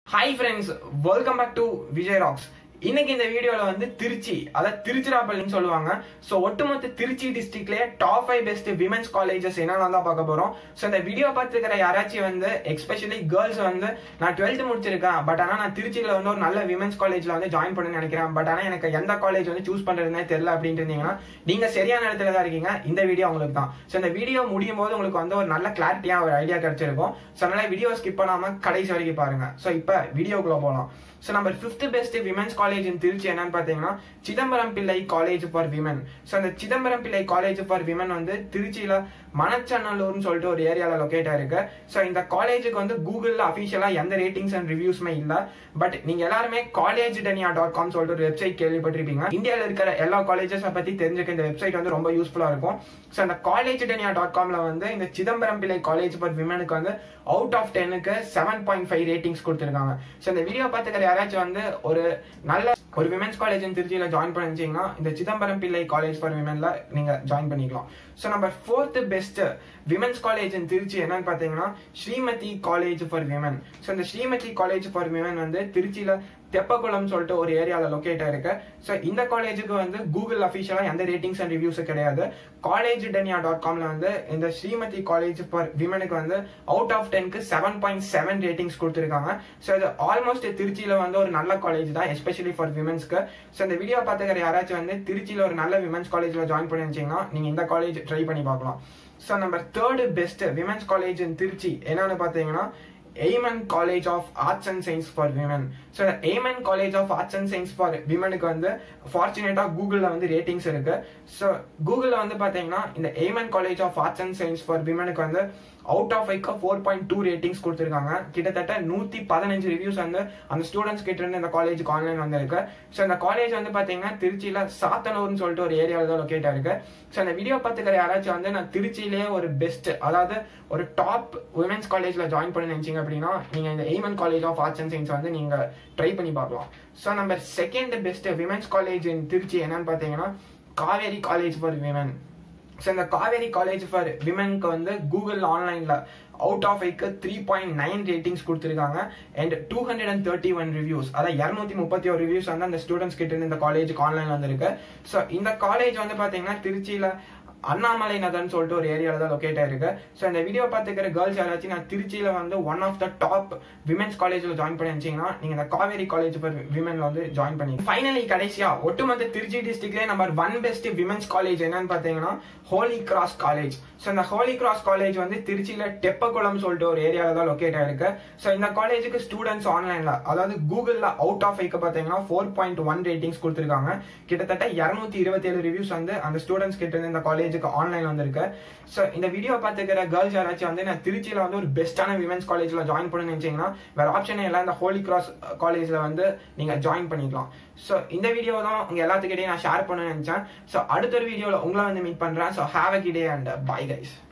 Hi friends, welcome back to Vijay Rocks. இன்னைக்கு இந்த வீடியோல வந்து திருச்சி அதாவது திருச்சிராப்பள்ளின்னு சொல்லுவாங்க. சோ ஒட்டுமொத்த திருச்சி டிஸ்ட்ரிக்ட்லயே டாப் 5 பெஸ்ட் விமென்ஸ் காலேஜஸ் என்னன்னு தான் பார்க்க போறோம். சோ இந்த வீடியோ பார்த்துக்கிற யாராச்சும் வந்து எஸ்பெஷலி கேர்ள்ஸ் வந்து நான் 12th முடிச்சிருக்கேன், பட் ஆனா நான் திருச்சியில வந்து ஒரு நல்ல விமென்ஸ் காலேஜ்ல வந்து ஜாயின் பண்ண நினைக்கிறேன், பட் ஆனா எனக்கு எந்த காலேஜ் வந்து சூஸ் பண்றதுனே தெரியல அப்படின்ட்டு இருந்தீங்கன்னா நீங்க சரியான இடத்துல தான் இருக்கீங்க. இந்த வீடியோ உங்களுக்கு தான். சோ இந்த வீடியோ முடியும் போது உங்களுக்கு வந்து ஒரு நல்ல கிளாரிட்டியா ஒரு ஐடியா கிடைச்சிருக்கும். சோ அதனால வீடியோ ஸ்கிப் பண்ணாம கடைசி வரைக்கும் பாருங்க. சோ இப்ப வீடியோக்குள்ள போலாம். So number 5th best women's college in Trichy என்னன்னு பாத்தீங்கன்னா Chidambaram Pillai college for women. So அந்த Chidambaram Pillai college for women வந்து திருச்சியில மணச்சநல்லூர்னு சொல்லிட்டு ஒரு ஏரியால லொகேட் ஆயிருக்கு. சோ இந்த காலேஜுக்கு வந்து கூகுள்ல அபிஷியலா எந்த ரேட்டிங்ஸ் அண்ட் ரிவ்யூஸ்மே இல்ல, பட் நீங்க எல்லாருமே collegedenia.com சொல்லிட்டு ஒரு வெப்சைட் கேள்விப்பட்டிருப்பீங்க. இந்தியாவில் இருக்கிற எல்லா காலேஜஸ் பத்தி தெரிஞ்சுக்க இந்த வெப்சைட் வந்து ரொம்ப யூஸ்ஃபுல்லா இருக்கும். சோ அந்த collegedenia.comல வந்து இந்த சிதம்பரம் பிள்ளை காலேஜ் ஃபார் விமனுக்கு வந்து அவுட் ஆஃப் 10க்கு 7.5 ரேட்டிங்ஸ் கொடுத்திருக்காங்க. சோ இந்த வீடியோ பார்த்துக்கிற யாராச்சும் வந்து ஒரு நல்ல ஒரு விமென்ஸ் காலேஜ் திருச்சியில ஜாயின் பண்ணிச்சீங்கன்னா இந்த சிதம்பரம் பிள்ளை காலேஜ் ஃபார் விமென்ல நீங்க ஜாயின் பண்ணிக்கலாம். So number 4th best women's college in Trichy என்னன்னு பாத்தீங்கன்னா Srimathi college for women. So இந்த ஸ்ரீமதி காலேஜ் ஃபார் விமன் வந்து திருச்சியில தெப்பக்குளம் சொல்லிட்டு ஒரு ஏரியால லொகேட் ஆயிருக்கு. சோ இந்த காலேஜுக்கு வந்து கூகுள் அபிஷியலா எந்த ரேட்டிங்ஸ் அண்ட் ரிவ்யூஸ் கிடையாது. collegedenia.comல வந்து இந்த ஸ்ரீமதி காலேஜ் ஃபார் விமனுக்கு வந்து அவுட் ஆஃப் 10க்கு 7.7 ரேட்டிங்ஸ் கொடுத்திருக்காங்க. சோ இது ஆல்மோஸ்ட் திருச்சியில வந்து ஒரு நல்ல காலேஜ் தான், எஸ்பெஷலி ஃபார் விமென்ஸ்க்கு. சோ இந்த வீடியோ பார்த்துக்கிற யாராச்சும் வந்து திருச்சியில ஒரு நல்ல விமென்ஸ் காலேஜ்ல ஜாயின் பண்ணிருந்தீங்கன்னா நீங்க இந்த காலேஜ் ட்ரை பண்ணி பார்க்கலாம். So number 3rd best women's college in Trichy என்னன்னு பாத்தீங்கன்னா Amen College of Arts and Science for Women. So the Amen College of Arts and Science for Women க்கு வந்து ஃபார்ச்சுனேட்டா கூகுள்ல வந்து ரேட்டிங்ஸ் இருக்கு. சோ கூகுள்ல வந்து பாத்தீங்கன்னா இந்த Amen College of Arts and Science for Women க்கு வந்து அவுட் ஆஃப் 5க்கு 4.2 ரேட்டிங்ஸ் கொடுத்திருக்காங்க. கிட்டத்தட்ட 115 ரிவ்யூஸ் வந்து அந்த ஸ்டூடெண்ட்ஸ் கிட்ட இருந்து இந்த காலேஜுக்கு ஆன்லைன் வந்திருக்கு. சோ இந்த காலேஜ் வந்து பாத்தீங்கன்னா திருச்சியில சாத்தனூர்னு சொல்லிட்டு ஒரு ஏரியால தான் லொகேட் ஆயிருக்கு. சோ இந்த வீடியோ பார்த்துக்கிற யாராச்சும் வந்து நான் திருச்சியிலேயே ஒரு பெஸ்ட் அதாவது ஒரு டாப் விமென்ஸ் காலேஜ்ல ஜாயின் பண்ணி நினைச்சீங்க அப்படின்னா நீங்க இந்த Amen College of Arts and Science வந்து நீங்க ட்ரை பண்ணி பார்க்கலாம். So number 2nd best women's college in Trichy என்னன்னு பாத்தீங்கன்னா Cauvery college for women. So இந்த காவேரி காலேஜ் ஃபார் விமனுக்கு வந்து கூகுள் ஆன்லைன்ல அவுட் ஆஃப் 5க்கு 3.9 ரேட்டிங்ஸ் கொடுத்திருக்காங்க அண்ட் 231 ரிவ்யூஸ், அதாவது 231 ரிவ்யூஸ் வந்து அந்த ஸ்டூடெண்ட்ஸ் கிட்ட இருந்து இந்த காலேஜுக்கு ஆன்லைன்ல வந்திருக்கு. சோ இந்த காலேஜ் வந்து பாத்தீங்கன்னா திருச்சியில அண்ணாமலை நகர்னு சொல்லிட்டு ஒரு ஏரியால தான் லொகேட் ஆயிருக்கு. சோ இந்த வீடியோ பார்த்துக்கிற கேர்ள்ஸ் யாராச்சும் நான் திருச்சியில வந்து one of the top women's காலேஜ்ல ஜாயின் பண்ணிருந்தீங்கன்னா நீங்க இந்த காவேரி காலேஜ் ஃபார் விமன்ல வந்து ஜாயின் பண்ணி ஃபைனலி கடைசியா ஒட்டுமொத்த திருச்சி டிஸ்ட்ரிக்ட்லயே நம்பர் 1 பெஸ்ட் விமென்ஸ் காலேஜ் என்னன்னு பாத்தீங்கன்னா ஹோலி கிராஸ் காலேஜ். சோ இந்த ஹோலி கிராஸ் காலேஜ் வந்து திருச்சியில தெப்பக்குளம் சொல்லிட்டு ஒரு ஏரியால தான் லொகேட் ஆயிருக்கு. சோ இந்த காலேஜுக்கு ஸ்டூடெண்ட்ஸ் ஆன்லைன்ல அதாவது கூகுள்ல அவுட் ஆஃப் 5க்கு பாத்தீங்கன்னா 4.1 ரேட்டிங்ஸ் கொடுத்திருக்காங்க. கிட்டத்தட்ட 227 ரிவ்யூஸ் வந்து அந்த ஸ்டூடெண்ட்ஸ் கிட்ட இருந்து இந்த காலேஜ் ஆன்லைன் வந்திருக்கு. சோ இந்த வீடியோ பார்த்துக்கிற கேர்ள்ஸ் யாராச்சும் வந்து நான் திருச்சியில வந்து ஒரு பெஸ்டான விமென்ஸ் காலேஜ்ல ஜாயின் பண்ண நினைச்சீங்கன்னா வேற ஆப்ஷனே இல்ல, இந்த ஹோலி கிராஸ் காலேஜ்ல வந்து நீங்க ஜாயின் பண்ணிக்கலாம். சோ இந்த வீடியோ தான் உங்க எல்லாத்துக்கிட்டையும் நான் ஷேர் பண்ண நினைச்சேன். சோ அடுத்த ஒரு வீடியோல உங்களை வந்து மீட் பண்றேன். So have a good day and bye guys.